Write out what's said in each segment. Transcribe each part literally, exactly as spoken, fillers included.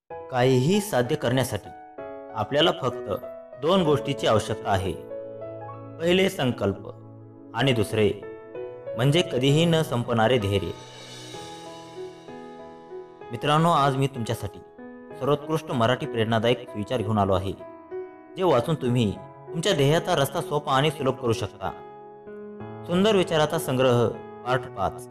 काहीही साध्य करण्यासाठी आपल्याला फक्त दोन गोष्टीची आवश्यकता आहे. पहिले संकल्प आणि दुसरे म्हणजे कधीही न संपणारे धैर्य. मित्रांनो, आज मी तुमच्यासाठी सर्वोत्कृष्ट मराठी प्रेरणादायक विचार घेऊन आलो आहे, जे वाचून तुम्ही तुमच्या ध्येयाचा रस्ता सोपा आणि सुलभ करू शकता. सुंदर विचाराचा संग्रह पार्ट पाच.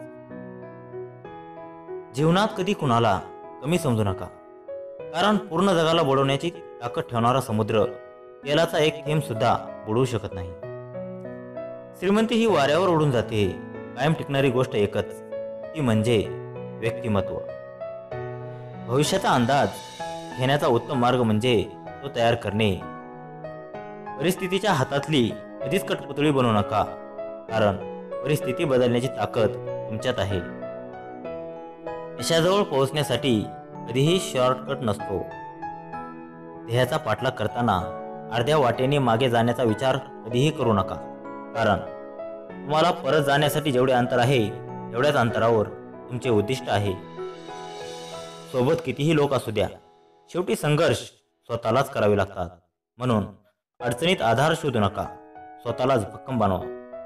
जीवनात कधी कुणाला कमी समजू नका, कारण पूर्ण जगाला बुडवण्याची ताकद ठेवणारा समुद्र तेलाचा एक थेंब सुद्धा बुडवू शकत नाही. श्रीमंती ही वाऱ्यावर उडून जाते. कायम टिकणारी गोष्ट एकच, ती म्हणजे व्यक्तिमत्व. भविष्याचा अंदाज घेण्याचा उत्तम मार्ग म्हणजे तो तयार करणे. परिस्थितीच्या हातातली कधीच कठपुतळी बनवू नका, कारण परिस्थिती बदलण्याची ताकद तुमच्यात आहे. यशाजवळ पोहोचण्यासाठी कधीही शॉर्टकट नसतो. ध्येयाचा पाठलाग करताना अर्ध्या वाटेने मागे जाण्याचा विचार कधीही करू नका, कारण तुम्हाला परत जाण्यासाठी जेवढे अंतर आहे तेवढ्याच अंतरावर तुमचे उद्दिष्ट आहे. सोबत कितीही लोक असू द्या, शेवटी संघर्ष स्वतःलाच करावे लागतात. म्हणून अडचणीत आधार शोधू नका, स्वतःलाच भक्कम बनवा.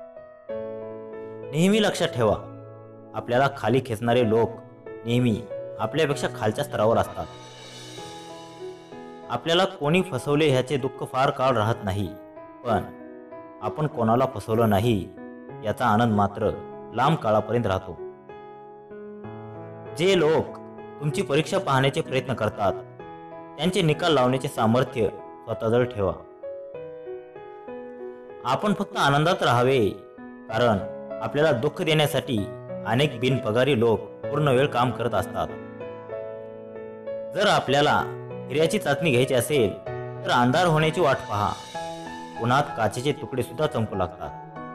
नेहमी लक्षात ठेवा, आपल्याला खाली खेचणारे लोक नेहमी आपल्यापेक्षा खालच्या स्तरावर असतात. आपल्याला कोणी फसवले ह्याचे दुःख फार काळ राहत नाही, पण आपण कोणाला फसवलं नाही याचा आनंद मात्र लांब काळापर्यंत राहतो. जे लोक तुमची परीक्षा पाहण्याचे प्रयत्न करतात, त्यांचे निकाल लावण्याचे सामर्थ्य स्वतःजवळ ठेवा. आपण फक्त आनंदात राहावे, कारण आपल्याला दुःख देण्यासाठी अनेक बिनपगारी लोक पूर्ण वेळ काम करत असतात. जर आपल्याला हिऱ्याची चाचणी घ्यायची असेल तर अंधार होण्याची वाट पहा. उन्हात काचेचे तुकडे सुद्धा चमकू लागतात.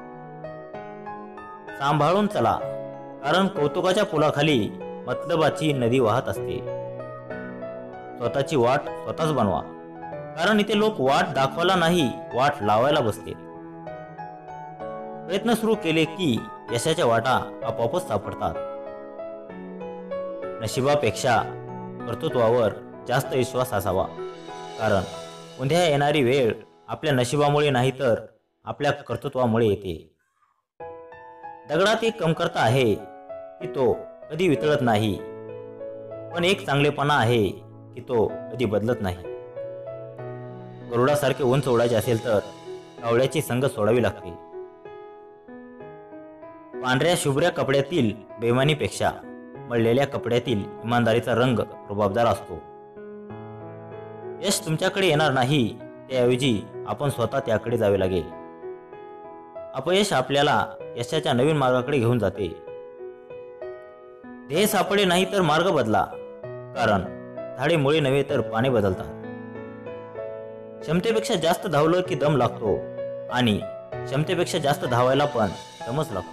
सांभाळून चला, कारण कौतुकाच्या पुलाखाली मतलबाची नदी वाहत असते. स्वतःची वाट स्वतःच बनवा, कारण इथे लोक वाट दाखवायला नाही, वाट लावायला बसते. प्रयत्न सुरू केले की यशाच्या वाटा आपोआपच सापडतात. नशिबापेक्षा कर्तृत्वावर जास्त विश्वास असावा, कारण उद्या येणारी वेळ आपल्या नशिबामुळे नाही तर आपल्या कर्तृत्वामुळे येते. दगडात एक कमतरता आहे की तो कधी वितळत नाही, पण एक चांगलेपणा आहे की तो कधी बदलत नाही. गरुडासारखे उंच उडायचे असेल तर कावळ्याची संग सोडावी लागते. पांढऱ्या शुभ्र कपड्यातील बेमानीपेक्षा मळलेल्या कपड्यातील इमानदारीचा रंग रुबाबदार असतो. यश तुमच्याकडे येणार नाही, त्याऐवजी आपण स्वतः त्याकडे जावे लागेल. अपयश आपल्याला यशाच्या नवीन मार्गाकडे घेऊन जाते. ध्येय सापडे नाही तर मार्ग बदला, कारण झाडे मुळे नव्हे तर पाने बदलतात. क्षमतेपेक्षा जास्त धावलं की दम लागतो, आणि क्षमतेपेक्षा जास्त धावायला पण दमच लागतो.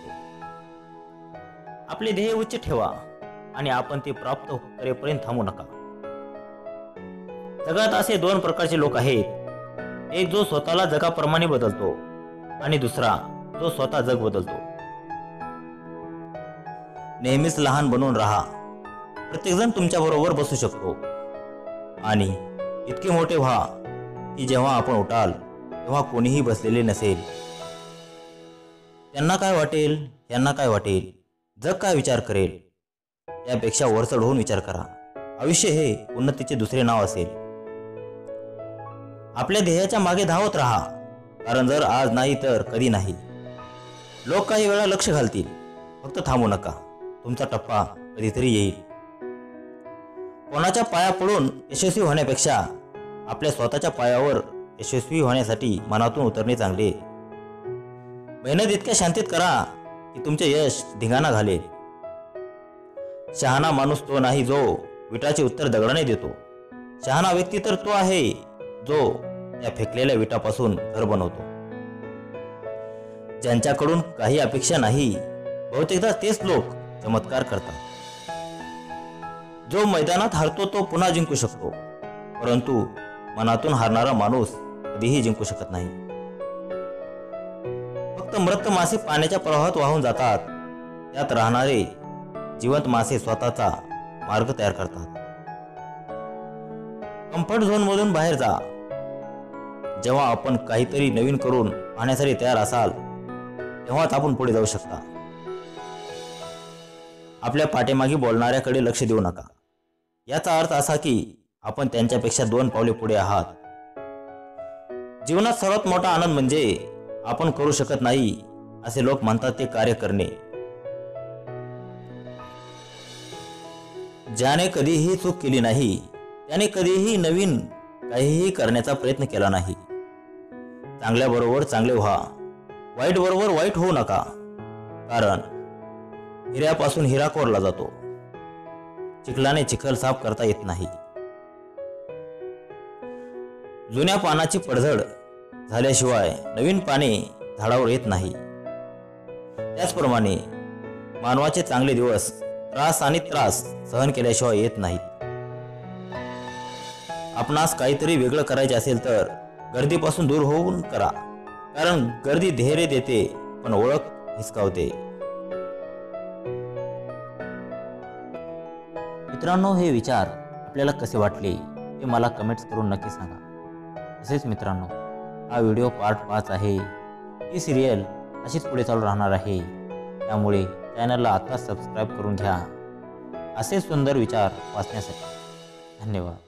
आपले ध्येय उच्च ठेवा आणि आपण ते प्राप्त करेपर्यंत थांबू नका. जगात असे दोन प्रकारचे लोक आहेत, एक जो स्वतःला जगाप्रमाणे बदलतो आणि दुसरा जो स्वतः जग बदलतो. नेहमीच लहान बनून राहा. प्रत्येकजण तुमच्या बरोबर बसू शकतो, आणि इतके मोठे व्हा की जेव्हा आपण उठाल तेव्हा कोणीही बसलेले नसेल. त्यांना काय वाटेल, यांना काय वाटेल, जग काय विचार करेल, यापेक्षा वरचढ होऊन विचार करा. आयुष्य हे उन्नतीचे दुसरे नाव असेल. आपल्या ध्येयाच्या मागे धावत राहा, कारण जर आज नाही तर कधी नाही. लोक काही वेळा लक्ष घालतील, फक्त थांबू नका. तुमचा टप्पा कधीतरी येईल. कोणाच्या पाया पडून यशस्वी होण्यापेक्षा आपल्या स्वतःच्या पायावर यशस्वी होण्यासाठी मनातून उतरणे चांगले. मेहनत इतक्या शांतीत करा की तुमचे यश धिंगाणा घालेल. शहाणा माणूस तो नाही जो विटाचे उत्तर दगडाने देतो. शहाणा व्यक्ती तर तो आहे जो त्या फेकलेल्या विटापासून घर बनवतो. ज्यांच्याकडून काही अपेक्षा नाही, बहुतेकदा तेच लोक चमत्कार करतात. जो मैदानात हारतो तो पुन्हा जिंकू शकतो, परंतु मनातून हारणारा माणूस कधीही जिंकू शकत नाही. फक्त मृत मासे पाण्याच्या प्रवाहात वाहून जातात, त्यात राहणारे जिवंत मासे स्वतःचा मार्ग तयार करतात. कम्फर्ट झोनमधून बाहेर जा. जेव्हा आपण काहीतरी नवीन करून पाहण्यासाठी तयार असाल तेव्हाच आपण पुढे जाऊ शकता. आपल्या पाठीमागे बोलणाऱ्याकडे लक्ष देऊ नका. याचा अर्थ असा की आपण त्यांच्यापेक्षा दोन पावले पुढे आहात. जीवनात सर्वात मोठा आनंद म्हणजे आपण करू शकत नाही असे लोक म्हणतात ते कार्य करणे. ज्याने कधीही चूक केली नाही त्याने कधीही नवीन काहीही करण्याचा प्रयत्न केला नाही. चांगल्या बरोबर चांगले व्हा, वाईट बरोबर वाईट होऊ नका. कारण हिऱ्यापासून हिरा कोरला जातो, चिखलाने चिखल साफ करता येत नाही. जुन्या पानाची पडझड झाल्याशिवाय नवीन पाने झाडावर येत नाही. त्याचप्रमाणे मानवाचे चांगले दिवस त्रास आणि त्रास सहन केल्याशिवाय येत नाहीत. आपणास काहीतरी वेगळं करायचे असेल तर गर्दीपासून दूर होऊन करा. कारण गर्दी धैर्य देते पण ओळख हिसकावते. मित्रांनो, हे विचार आपल्याला कसे वाटले ते मला कमेंट्स करून नक्की सांगा. तसेच मित्रांनो, हा व्हिडिओ पार्ट पाच आहे. ही सिरियल अशीच पुढे चालू राहणार आहे. त्यामुळे चॅनलला आता सबस्क्राईब करून घ्या असे सुंदर विचार वाचण्यासाठी. धन्यवाद.